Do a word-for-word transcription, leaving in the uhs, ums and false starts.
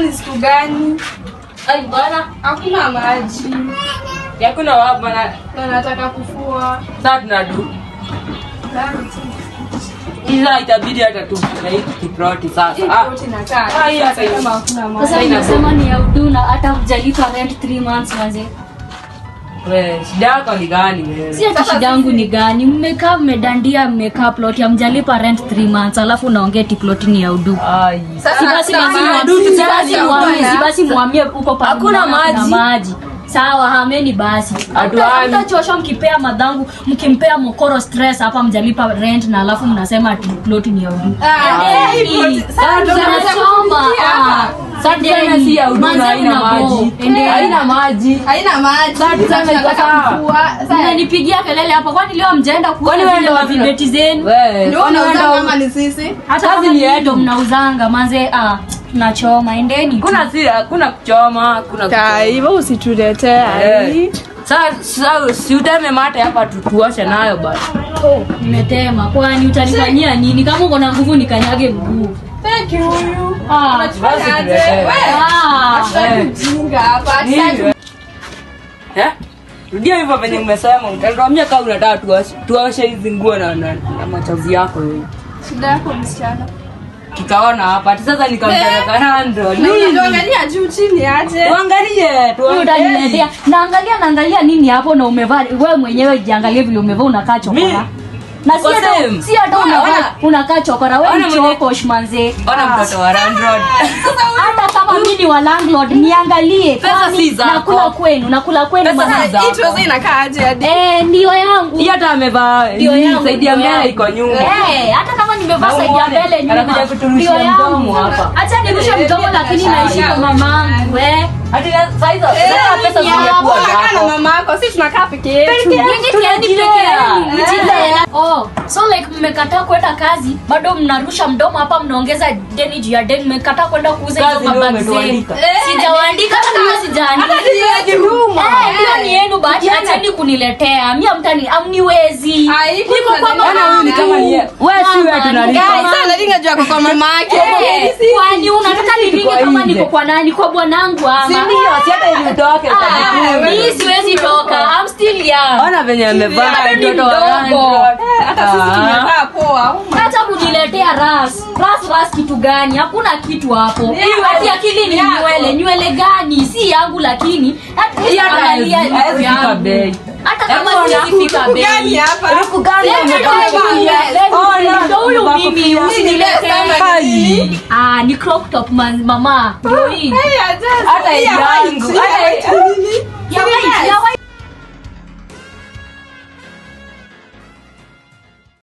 ni siku gani? Ai bwana, Hakuna maji. yakuna wapi bwana? Na nataka kufua. Sasa tunadu. Ila itabidi hata tu na hii kiproti sasa. Ah, kiproti na kaa. Ah, hii hata kama hakuna maji. Sasa inasema ni ya udu na hata hujalipa rent three months manze. Wewe, shida yako ni gani wewe? Si ati shida yangu ni gani? Mmekaa mmedandia mmekaa plot ya mjalipa rent three months alafu naongea ti plot ni ya udu. Ai. Si basi basi muamie, si basi muamie uko pa. Hakuna maji. maji. Sawa, hameni basi. Hata chosho mkipea madhangu, mkimpea mkoro stress hapa mjalipa rent na alafu mnasema ati plot ni ya udu. Sasa tunachoma. Sasa si ya udu na haina maji. Haina maji. Haina maji. Sasa nataka kufua. Sasa nipigia kelele hapa kwani leo mjaenda kuona wewe wa vibeti zenu? Wewe, ndio unauza kama ni sisi. Hata kazi ni yetu mnauzanga manze ah tunachoma endeni. Kuna si kuna kuchoma, kuna Hivyo usituletee hii. Sasa si uteme mate hapa tutuoshe nayo basi. Oh, nimetema. Kwani utanifanyia nini? Kama uko na nguvu nikanyage mguu. Thank you huyu. Ah, Basi wewe. ah, Jinga hapa. Eh? Rudia hivyo venye umesema, utaniambia kama unataka tuoshe tuoshe hizi nguo na na machozi yako wewe. Shida yako msichana. Tutaona hapa. Sasa nikampeleka Nando. Unaangalia juu chini aje. Tuangalie, utaniletea. Naangalia naangalia nini hapo na umevaa wewe mwenyewe jiangalie vile umevaa unakaa chokora. Na si hata si hata unavaa unakaa chokora wewe ni choko shmanze. Ona mtoto wa landlord. Hata kama mimi ni wa landlord niangalie. Pesa si zako. Nakula kwenu, nakula kwenu bana. Hii troza inakaa aje hadi? Eh, ndio yangu. Hii hata amevaa saidia mbele iko nyuma. Eh, hata kama nimevaa saidia mbele nyuma. Anakuja kuturusha mdomo hapa. Acha nirushe mdomo lakini naishi kwa mamangu eh. Hata saizo pesa zingekuwa zako. Na mama yako sisi tunakaa peke yetu. Nyinyi kieni peke yenu. Oh, so like mmekataa kwenda kazi, bado mnarusha mdomo hapa mnaongeza deni juu ya deni, mmekataa kwenda kuuza hizo mabagi zenu. Sijawaandika kama sijaandika. Eh, hiyo ni yenu bahati acheni kuniletea. Mimi mtani amniwezi. Niko kwa mama ni kama ni wewe si wewe tunalipa. Sasa linga juu kwa mama yake. Kwani unataka nilinge kama niko kwa nani? Kwa bwanangu ama? Si ndio, si hata ili utoke utajikuta. Mimi siwezi toka. I'm still young. Ona venye amevaa mtoto wa landlord. Hata sisi tumevaa poa. Hata kuniletea ras. Ras ras kitu gani? Hakuna kitu hapo. Ati akili ni nywele. Nywele gani? Si yangu lakini hata angalia yangu. Hata kama sifika bei. Gani hapa? Ruku gani umevaa? Oh, ndio huyu mimi usiniletee. Ah, ni crop top mama. Ndio hii. Hata yangu. Ya white, ya white.